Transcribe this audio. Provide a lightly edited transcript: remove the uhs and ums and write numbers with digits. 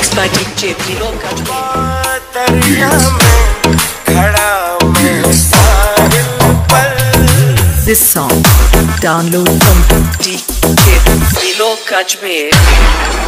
by DJ Pilo Kajmer. This song download from DJ Pilo Kajmer.